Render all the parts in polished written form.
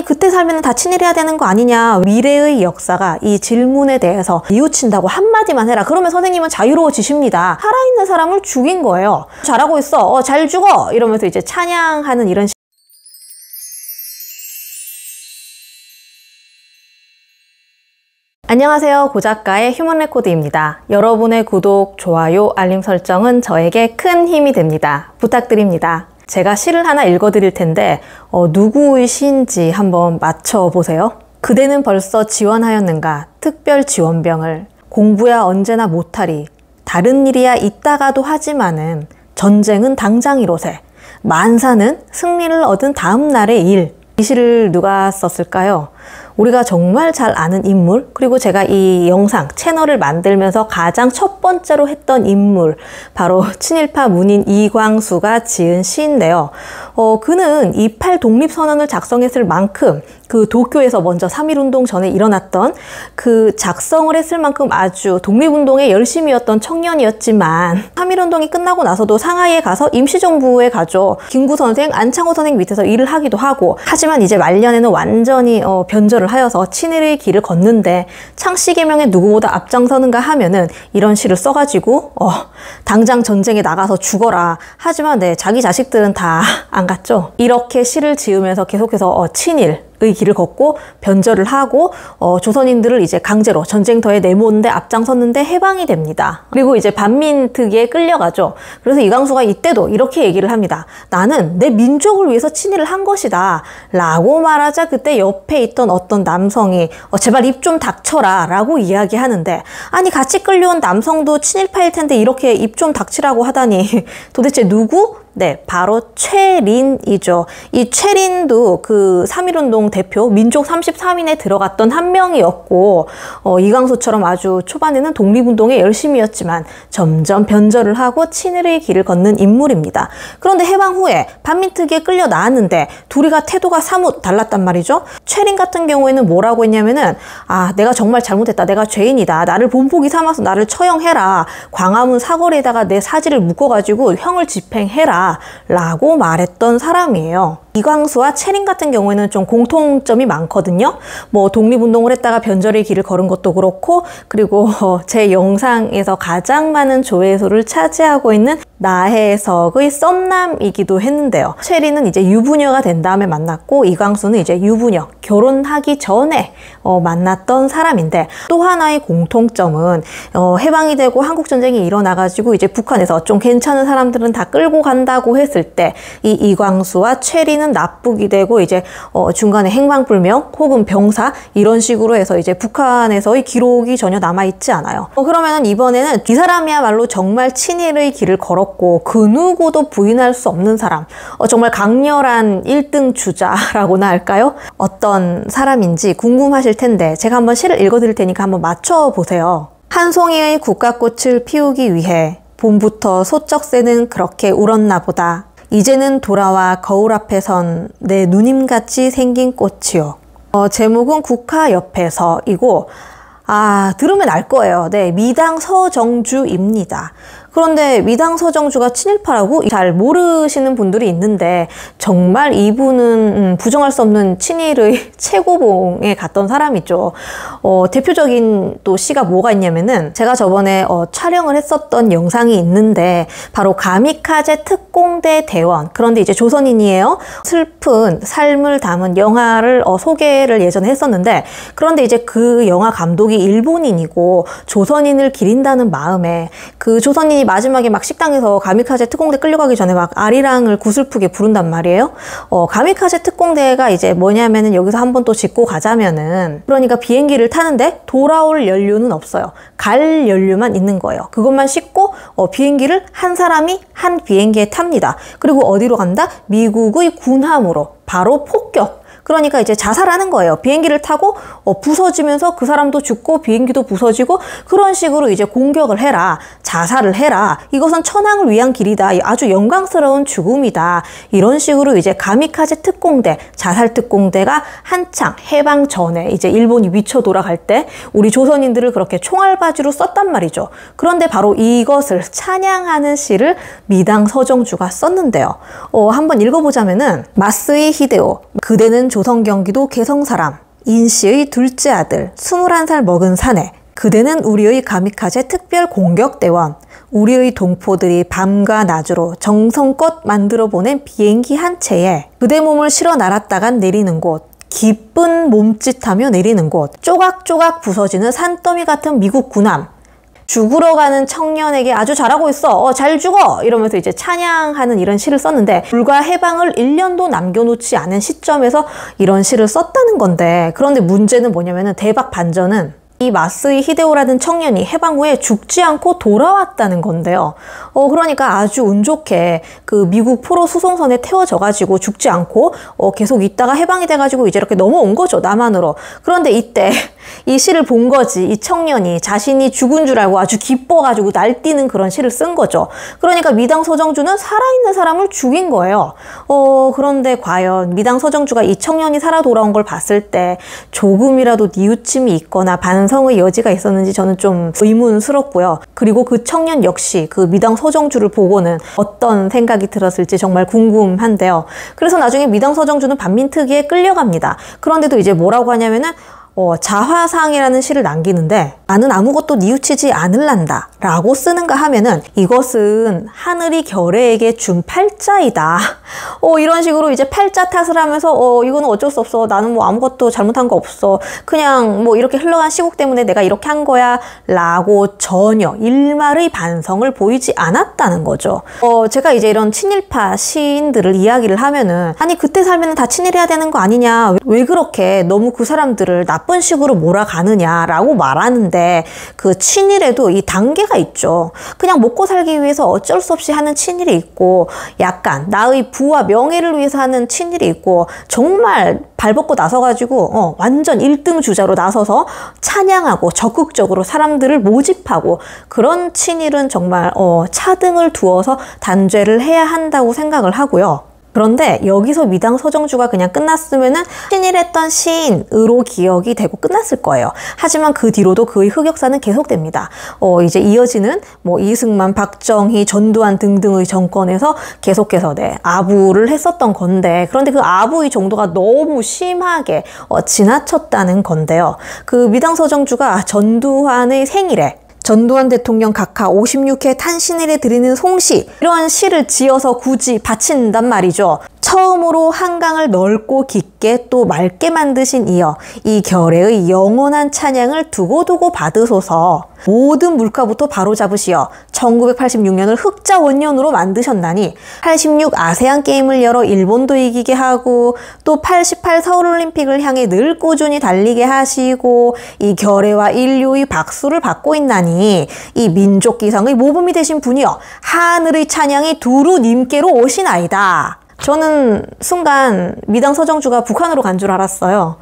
아니 그때 살면 다 친일해야 되는 거 아니냐, 미래의 역사가 이 질문에 대해서 뉘우친다고 한마디만 해라. 그러면 선생님은 자유로워지십니다. 살아있는 사람을 죽인 거예요. 잘하고 있어, 잘 죽어, 이러면서 이제 찬양하는 이런 안녕하세요, 고작가의 휴먼레코드입니다. 여러분의 구독, 좋아요, 알림 설정은 저에게 큰 힘이 됩니다. 부탁드립니다. 제가 시를 하나 읽어드릴 텐데 누구의 시인지 한번 맞춰보세요. 그대는 벌써 지원하였는가 특별 지원병을, 공부야 언제나 못하리, 다른 일이야 이따가도 하지만은 전쟁은 당장이로세, 만사는 승리를 얻은 다음 날의 일. 이 시를 누가 썼을까요? 우리가 정말 잘 아는 인물, 그리고 제가 이 영상, 채널을 만들면서 가장 첫 번째로 했던 인물, 바로 친일파 문인 이광수가 지은 시인데요. 그는 28 독립선언을 작성했을 만큼 그 도쿄에서 먼저 3.1운동 전에 일어났던 그 작성을 했을 만큼 아주 독립운동에 열심이었던 청년이었지만 3.1운동이 끝나고 나서도 상하이에 가서 임시정부에 가죠. 김구 선생, 안창호 선생 밑에서 일을 하기도 하고, 하지만 이제 말년에는 완전히 변절을 하여서 친일의 길을 걷는데 창씨개명에 누구보다 앞장서는가 하면은 이런 시를 써가지고 당장 전쟁에 나가서 죽어라. 하지만 자기 자식들은 다 안 갔죠. 이렇게 시를 지으면서 계속해서 친일의 길을 걷고 변절을 하고 조선인들을 이제 강제로 전쟁터에 내모는데 앞장섰는데 해방이 됩니다. 그리고 이제 반민특위에 끌려가죠. 그래서 이광수가 이때도 이렇게 얘기를 합니다. 나는 내 민족을 위해서 친일을 한 것이다 라고 말하자 그때 옆에 있던 어떤 남성이 제발 입 좀 닥쳐라 라고 이야기하는데, 아니 같이 끌려온 남성도 친일파일 텐데 이렇게 입 좀 닥치라고 하다니 도대체 누구? 네, 바로 최린이죠. 이 최린도 그 3.1운동 대표 민족 33인에 들어갔던 한 명이었고, 이광수처럼 아주 초반에는 독립운동에 열심이었지만 점점 변절을 하고 친일의 길을 걷는 인물입니다. 그런데 해방 후에 반민특위에 끌려 나왔는데 둘이가 태도가 사뭇 달랐단 말이죠. 최린 같은 경우에는 뭐라고 했냐면은, 내가 정말 잘못했다, 내가 죄인이다, 나를 본보기 삼아서 나를 처형해라, 광화문 사거리에다가 내 사지를 묶어가지고 형을 집행해라 라고 말했던 사람이에요. 이광수와 최린 같은 경우에는 좀 공통점이 많거든요. 뭐 독립운동을 했다가 변절의 길을 걸은 것도 그렇고, 그리고 제 영상에서 가장 많은 조회수를 차지하고 있는 나혜석의 썸남이기도 했는데요. 최린은 이제 유부녀가 된 다음에 만났고, 이광수는 이제 유부녀, 결혼하기 전에 만났던 사람인데, 또 하나의 공통점은 해방이 되고 한국전쟁이 일어나가지고 이제 북한에서 좀 괜찮은 사람들은 다 끌고 간다고 했을 때 이 이광수와 최린은 납북이 되고 이제 중간에 행방불명 혹은 병사 이런 식으로 해서 이제 북한에서의 기록이 전혀 남아있지 않아요. 그러면은 이번에는 이 사람이야말로 정말 친일의 길을 걸었고 그 누구도 부인할 수 없는 사람, 정말 강렬한 1등 주자라고나 할까요? 어떤 사람인지 궁금하실 텐데 제가 한번 시를 읽어드릴 테니까 한번 맞춰보세요. 한 송이의 국화꽃을 피우기 위해 봄부터 소쩍새는 그렇게 울었나 보다. 이제는 돌아와 거울 앞에 선 내 누님같이 생긴 꽃이요. 제목은 국화 옆에서이고, 들으면 알 거예요. 네, 미당 서정주입니다. 그런데 미당 서정주가 친일파라고 잘 모르시는 분들이 있는데, 정말 이분은 부정할 수 없는 친일의 최고봉에 갔던 사람이죠. 대표적인 또 시가 뭐가 있냐면은, 제가 저번에 촬영을 했었던 영상이 있는데 바로 가미카제 특공대 대원, 그런데 이제 조선인이에요. 슬픈 삶을 담은 영화를 소개를 예전에 했었는데, 그런데 이제 그 영화 감독이 일본인이고 조선인을 기린다는 마음에 그 조선인이 마지막에 막 식당에서 가미카제 특공대 끌려가기 전에 막 아리랑을 구슬프게 부른단 말이에요. 가미카제 특공대가 이제 뭐냐면은, 여기서 한번 또 짚고 가자면은, 그러니까 비행기를 타는데 돌아올 연료는 없어요. 갈 연료만 있는 거예요. 그것만 싣고 비행기를 한 사람이 한 비행기에 탑니다. 그리고 어디로 간다? 미국의 군함으로 바로 폭격. 그러니까 이제 자살하는 거예요. 비행기를 타고 부서지면서 그 사람도 죽고 비행기도 부서지고, 그런 식으로 이제 공격을 해라, 자살을 해라, 이것은 천황을 위한 길이다, 아주 영광스러운 죽음이다, 이런 식으로 이제 가미카제 특공대, 자살 특공대가 한창 해방 전에 이제 일본이 미쳐 돌아갈 때 우리 조선인들을 그렇게 총알바지로 썼단 말이죠. 그런데 바로 이것을 찬양하는 시를 미당 서정주가 썼는데요. 한번 읽어보자면은, 마스이 히데오, 그대는 조선 경기도 개성 사람, 인씨의 둘째 아들, 21살 먹은 사내. 그대는 우리의 가미카제 특별 공격대원. 우리의 동포들이 밤과 낮으로 정성껏 만들어 보낸 비행기 한 채에 그대 몸을 실어 날았다간 내리는 곳, 기쁜 몸짓하며 내리는 곳, 쪼각쪼각 부서지는 산더미 같은 미국 군함, 죽으러 가는 청년에게 아주 잘하고 있어, 잘 죽어, 이러면서 이제 찬양하는 이런 시를 썼는데, 불과 해방을 1년도 남겨놓지 않은 시점에서 이런 시를 썼다는 건데, 그런데 문제는 뭐냐면은, 대박 반전은 이 마쓰이 히데오라는 청년이 해방 후에 죽지 않고 돌아왔다는 건데요. 그러니까 아주 운 좋게 그 미국 포로 수송선에 태워져가지고 죽지 않고 계속 있다가 해방이 돼가지고 이제 이렇게 넘어온 거죠, 남한으로. 그런데 이때 이 시를 본 거지, 이 청년이 자신이 죽은 줄 알고 아주 기뻐가지고 날뛰는 그런 시를 쓴 거죠. 그러니까 미당 서정주는 살아있는 사람을 죽인 거예요. 그런데 과연 미당 서정주가 이 청년이 살아 돌아온 걸 봤을 때 조금이라도 뉘우침이 있거나 반성의 여지가 있었는지 저는 좀 의문스럽고요. 그리고 그 청년 역시 그 미당 서정주를 보고는 어떤 생각이 들었을지 정말 궁금한데요. 그래서 나중에 미당 서정주는 반민특위에 끌려갑니다. 그런데도 이제 뭐라고 하냐면은 자화상이라는 시를 남기는데, 나는 아무것도 뉘우치지 않을란다 라고 쓰는가 하면은, 이것은 하늘이 결애에게 준 팔자이다. 이런 식으로 이제 팔자 탓을 하면서 이거는 어쩔 수 없어, 나는 뭐 아무것도 잘못한 거 없어, 그냥 뭐 이렇게 흘러간 시국 때문에 내가 이렇게 한 거야 라고 전혀 일말의 반성을 보이지 않았다는 거죠. 제가 이제 이런 친일파 시인들을 이야기를 하면은, 아니 그때 살면은 다 친일해야 되는 거 아니냐, 왜 그렇게 너무 그 사람들을 나쁜 식으로 몰아가느냐라고 말하는데, 그 친일에도 이 단계가 있죠. 그냥 먹고 살기 위해서 어쩔 수 없이 하는 친일이 있고, 약간 나의 부와 명예를 위해서 하는 친일이 있고, 정말 발벗고 나서가지고 완전 1등 주자로 나서서 찬양하고 적극적으로 사람들을 모집하고, 그런 친일은 정말 차등을 두어서 단죄를 해야 한다고 생각을 하고요. 그런데 여기서 미당 서정주가 그냥 끝났으면은 친일했던 시인으로 기억이 되고 끝났을 거예요. 하지만 그 뒤로도 그의 흑역사는 계속됩니다. 이제 이어지는 뭐 이승만, 박정희, 전두환 등등의 정권에서 계속해서 아부를 했었던 건데, 그런데 그 아부의 정도가 너무 심하게 지나쳤다는 건데요. 그 미당 서정주가 전두환의 생일에 전두환 대통령 각하 56회 탄신일에 드리는 송시, 이런 시를 지어서 굳이 바친단 말이죠. 처음으로 한강을 넓고 깊게 또 맑게 만드신 이여, 이 결의의 영원한 찬양을 두고두고 받으소서. 모든 물가부터 바로잡으시어 1986년을 흑자 원년으로 만드셨나니, 86 아세안 게임을 열어 일본도 이기게 하고, 또 88 서울올림픽을 향해 늘 꾸준히 달리게 하시고, 이 결의와 인류의 박수를 받고 있나니, 이 민족기상의 모범이 되신 분이여, 하늘의 찬양이 두루 님께로 오시나이다. 저는 순간 미당 서정주가 북한으로 간 줄 알았어요.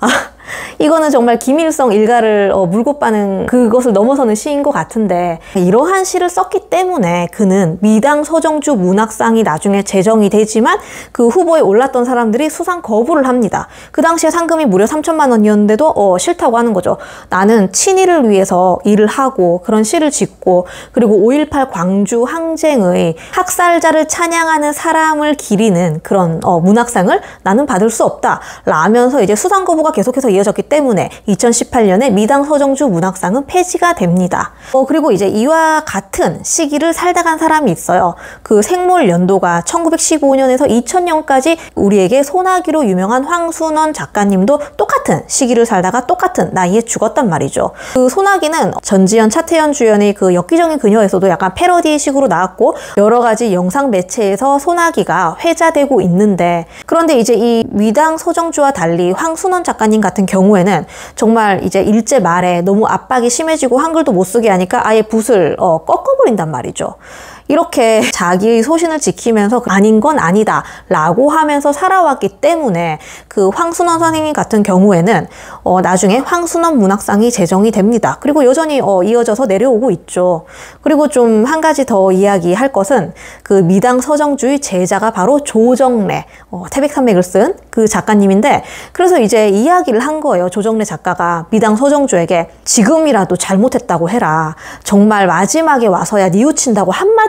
이거는 정말 김일성 일가를 물고 빠는 그것을 넘어서는 시인 것 같은데, 이러한 시를 썼기 때문에 그는 미당 서정주 문학상이 나중에 제정이 되지만 그 후보에 올랐던 사람들이 수상 거부를 합니다. 그 당시에 상금이 무려 3천만 원이었는데도 싫다고 하는 거죠. 나는 친일을 위해서 일을 하고 그런 시를 짓고, 그리고 5.18 광주 항쟁의 학살자를 찬양하는 사람을 기리는 그런 문학상을 나는 받을 수 없다 라면서 이제 수상 거부가 계속해서 이어졌기 때문에 2018년에 미당 서정주 문학상은 폐지가 됩니다. 그리고 이제 이와 같은 시기를 살다 간 사람이 있어요. 그 생몰 연도가 1915년에서 2000년까지 우리에게 소나기로 유명한 황순원 작가님도 똑같은 시기를 살다가 똑같은 나이에 죽었단 말이죠. 그 소나기는 전지현, 차태현 주연의 그 엽기적인 그녀에서도 약간 패러디식으로 나왔고, 여러 가지 영상 매체에서 소나기가 회자되고 있는데, 그런데 이제 이 미당 서정주와 달리 황순원 작가님 같은 경우에는 정말 이제 일제 말에 너무 압박이 심해지고 한글도 못 쓰게 하니까 아예 붓을 꺾어버린단 말이죠. 이렇게 자기의 소신을 지키면서 아닌 건 아니다 라고 하면서 살아왔기 때문에 그 황순원 선생님 같은 경우에는 나중에 황순원 문학상이 제정이 됩니다. 그리고 여전히 이어져서 내려오고 있죠. 그리고 좀 한 가지 더 이야기할 것은, 그 미당 서정주의 제자가 바로 조정래, 태백산맥을 쓴 그 작가님인데, 그래서 이제 이야기를 한 거예요. 조정래 작가가 미당 서정주에게 지금이라도 잘못했다고 해라. 정말 마지막에 와서야 뉘우친다고 한마디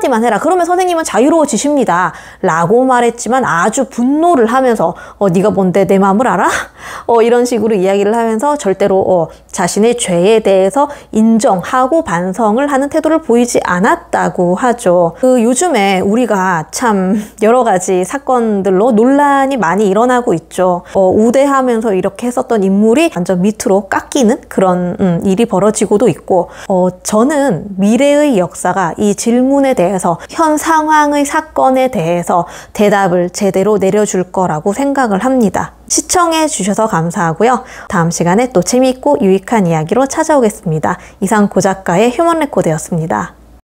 한마디만 해라. 그러면 선생님은 자유로워지십니다. 라고 말했지만 아주 분노를 하면서 네가 뭔데 내 마음을 알아? 이런 식으로 이야기를 하면서 절대로 자신의 죄에 대해서 인정하고 반성을 하는 태도를 보이지 않았다고 하죠. 요즘에 우리가 참 여러 가지 사건들로 논란이 많이 일어나고 있죠. 우대하면서 이렇게 했었던 인물이 완전 밑으로 깎이는 그런 일이 벌어지고도 있고, 저는 미래의 역사가 이 질문에 대해서, 현 상황의 사건에 대해서 대답을 제대로 내려줄 거라고 생각을 합니다. 시청해 주셔서 감사하고요. 다음 시간에 또 재미있고 유익한 이야기로 찾아오겠습니다. 이상 고 작가의 휴먼 레코드였습니다.